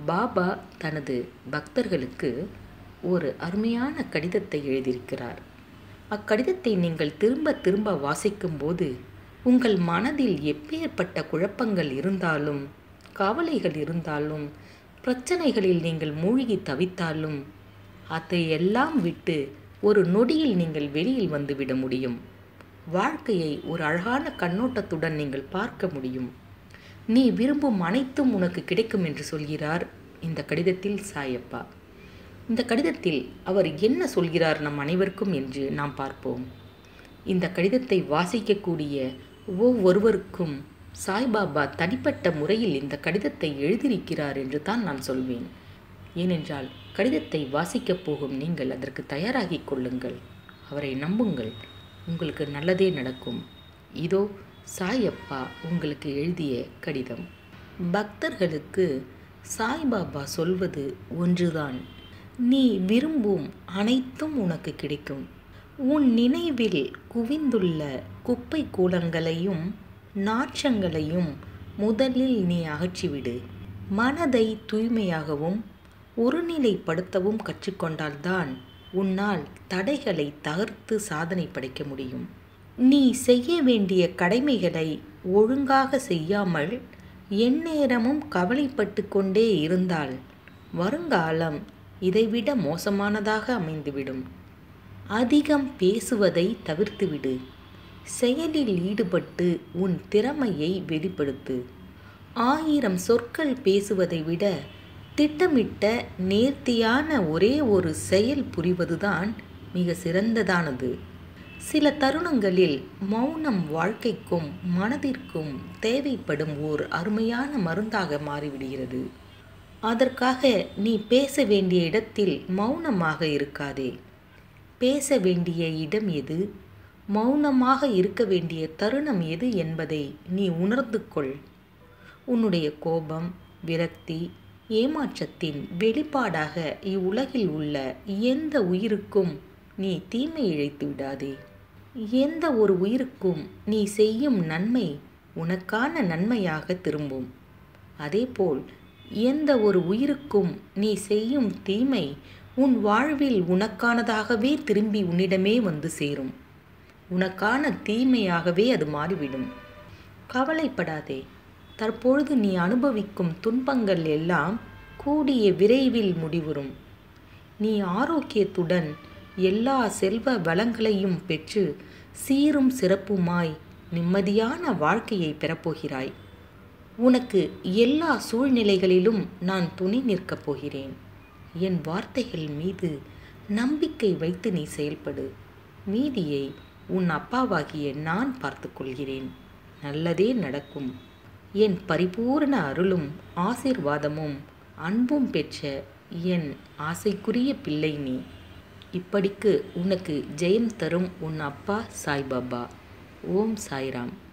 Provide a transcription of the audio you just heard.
பாபா தனது பக்தர்களுக்கு ஒரு அருமையான கடிதத்தை எழுதியிருக்கிறார். அக்கடிதத்தை நீங்கள் திரும்ப திரும்ப வாசிக்கும்போது உங்கள் மனதில் எப்பேற்பட்ட குழப்பங்கள் இருந்தாலும், கவலைகள் இருந்தாலும், பிரச்சனைகளில் நீங்கள் மூழ்கி தவித்தாலும் அதையெல்லாம் விட்டு ஒரு நொடியில் நீங்கள் வெளியில் வந்துவிட முடியும். வாழ்க்கையை ஒரு அழகான கண்ணோட்டத்துடன் நீங்கள் பார்க்க முடியும். நீ விரும்பும் அனைத்தும் உனக்கு கிடைக்கும் என்று சொல்கிறார் இந்த கடிதத்தில் சாயப்பா. இந்த கடிதத்தில் அவர் என்ன சொல்கிறார் நம் அனைவருக்கும் என்று நாம் பார்ப்போம். இந்த கடிதத்தை வாசிக்கக்கூடிய ஒவ்வொருவருக்கும் சாய்பாபா தனிப்பட்ட முறையில் இந்த கடிதத்தை எழுதியிருக்கிறார் என்று தான் நான் சொல்வேன். ஏனென்றால் கடிதத்தை வாசிக்கப் போகும் நீங்கள் அதற்கு தயாராகி கொள்ளுங்கள். அவரை நம்புங்கள், உங்களுக்கு நல்லதே நடக்கும். இதோ சாயப்பா உங்களுக்கு எழுதிய கடிதம். பக்தர்களுக்கு சாய்பாபா சொல்வது ஒன்றுதான். நீ விரும்பும் அனைத்தும் உனக்கு கிடைக்கும். உன் நினைவில் குவிந்துள்ள குப்பை கூலங்களையும் நாற்றங்களையும் முதலில் நீ அகற்றிவிடு. மனதை தூய்மையாகவும் ஒருநிலைப்படுத்தவும் கற்றுக்கொண்டால்தான் உன்னால் தடைகளை தகர்த்து சாதனை படைக்க முடியும். நீ செய்ய வேண்டிய கடமைகளை ஒழுங்காக செய்யாமல் எந்நேரமும் கவலைப்பட்டு கொண்டே இருந்தால் வருங்காலம் இதைவிட மோசமானதாக அமைந்துவிடும். அதிகம் பேசுவதை தவிர்த்துவிடு. செயலில் ஈடுபட்டு உன் திறமையை வெளிப்படுத்து. 1000 சொற்கள் பேசுவதை விட திட்டமிட்ட நேர்த்தியான ஒரே ஒரு செயல் புரிவதுதான் மிக சிறந்ததானது. சில தருணங்களில் மௌனம் வாழ்க்கைக்கும் மனதிற்கும் தேவைப்படும் ஓர் அருமையான மருந்தாக மாறிவிடுகிறது. அதற்காக நீ பேச வேண்டிய இடத்தில் மௌனமாக இருக்காதே. பேச வேண்டிய இடம் எது, மௌனமாக இருக்க வேண்டிய தருணம் எது என்பதை நீ உணர்ந்து கொள். உன்னுடைய கோபம், விரக்தி, ஏமாற்றத்தின் வெளிப்பாடாக இவ்வுலகில் உள்ள எந்த உயிருக்கும் நீ தீமை இழைத்து விடாதே. எந்த ஒரு உயிருக்கும் நீ செய்யும் நன்மை உனக்கான நன்மையாக திரும்பும். அதேபோல் எந்த ஒரு உயிருக்கும் நீ செய்யும் தீமை உன் வாழ்வில் உனக்கானதாகவே திரும்பி உன்னிடமே வந்து சேரும். உனக்கான தீமையாகவே அது மாறிவிடும். கவலைப்படாதே. தற்பொழுது நீ அனுபவிக்கும் துன்பங்கள் எல்லாம் கூடிய விரைவில் முடிவுறும். நீ ஆரோக்கியத்துடன் எல்லா செல்வ வளங்களையும் பெற்று சீரும் சிறப்புமாய் நிம்மதியான வாழ்க்கையை பெறப்போகிறாய். உனக்கு எல்லா சூழ்நிலைகளிலும் நான் துணை நிற்கப் போகிறேன். என் வார்த்தைகள் மீது நம்பிக்கை வைத்து நீ செயல்படு. மீதியை உன் அப்பாவாகிய நான் பார்த்து கொள்கிறேன். நல்லதே நடக்கும். என் பரிபூர்ண அருளும் ஆசீர்வாதமும் அன்பும் பெற்ற என் ஆசைக்குரிய பிள்ளை நீ. இப்படிக்கு உனக்கு ஜெயம் தரும் உன் அப்பா சாய்பாபா. ஓம் சாய்ராம்.